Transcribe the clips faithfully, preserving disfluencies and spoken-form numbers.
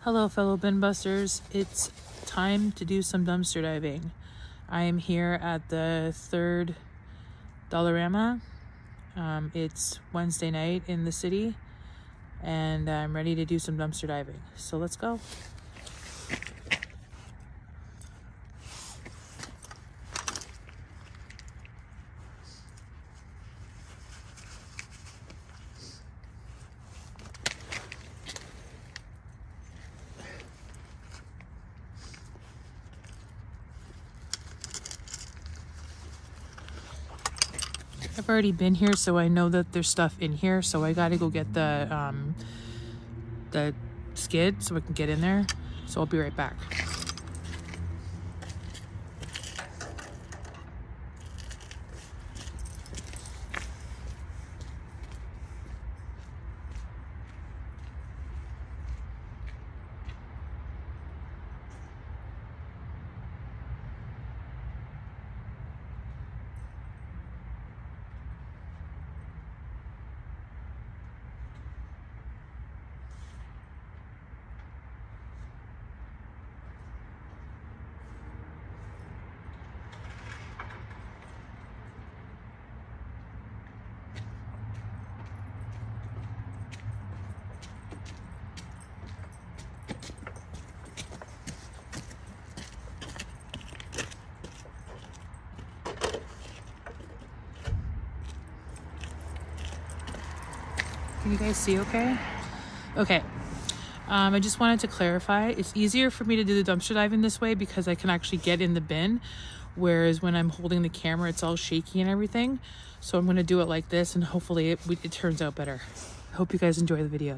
Hello, fellow bin busters. It's time to do some dumpster diving. I am here at the third Dollarama. Um, it's Wednesday night in the city, and I'm ready to do some dumpster diving. So let's go. I've already been here, so I know that there's stuff in here, so I gotta go get the um, the skid so I can get in there. So I'll be right back. Can you guys see okay? Okay. Um, I just wanted to clarify. It's easier for me to do the dumpster diving this way because I can actually get in the bin. Whereas when I'm holding the camera, it's all shaky and everything. So I'm going to do it like this, and hopefully it, it turns out better. I hope you guys enjoy the video.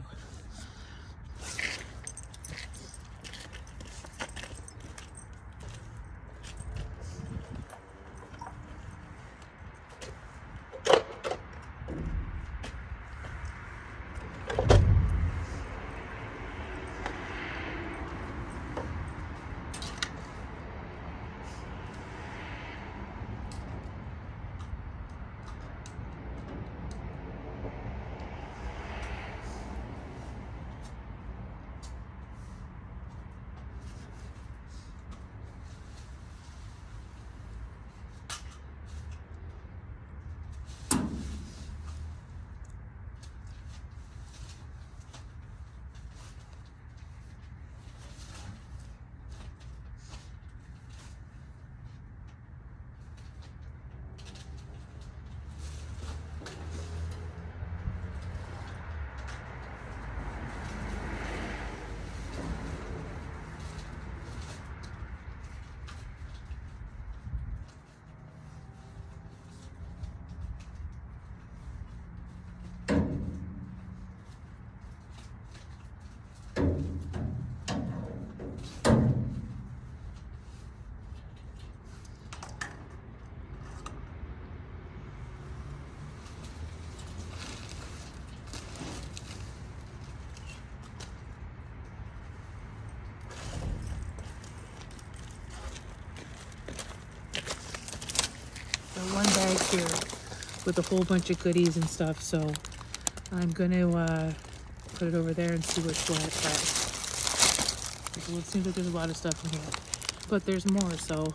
One bag here with a whole bunch of goodies and stuff, so I'm gonna uh, put it over there and see what's what. But it seems like there's a lot of stuff in here, but there's more. So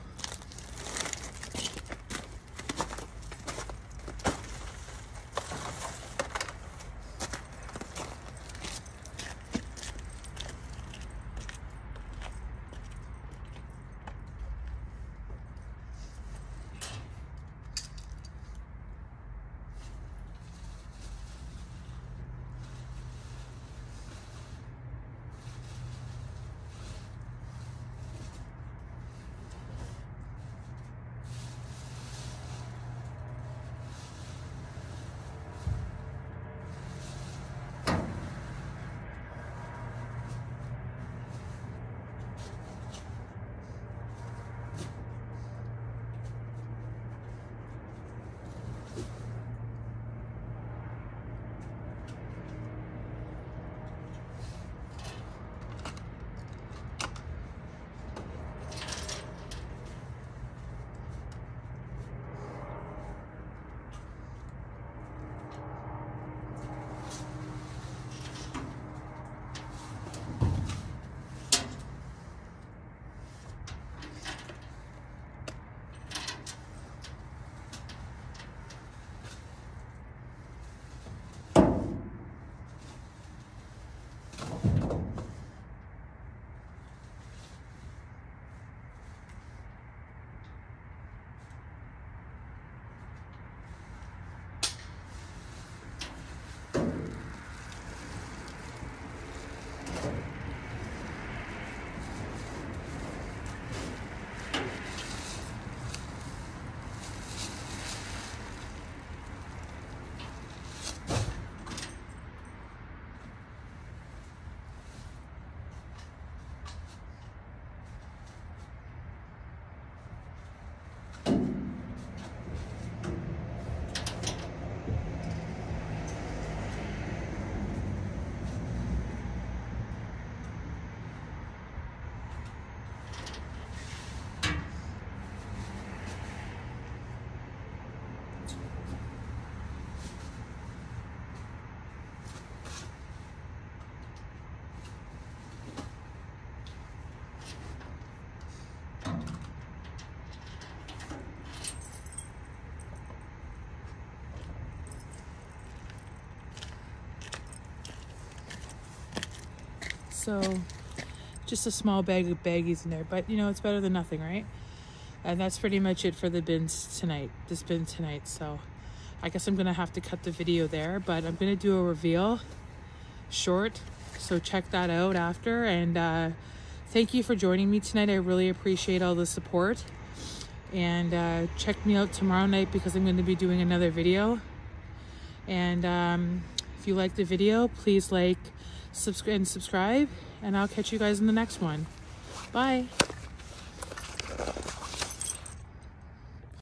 So just a small bag of baggies in there, but you know, it's better than nothing, right? And that's pretty much it for the bins tonight, this bin tonight. So I guess I'm gonna have to cut the video there, but I'm gonna do a reveal short, so check that out after. And uh, thank you for joining me tonight. I really appreciate all the support. And uh, check me out tomorrow night because I'm going to be doing another video. And um, if you like the video, please like, subscribe, and subscribe. And I'll catch you guys in the next one. Bye.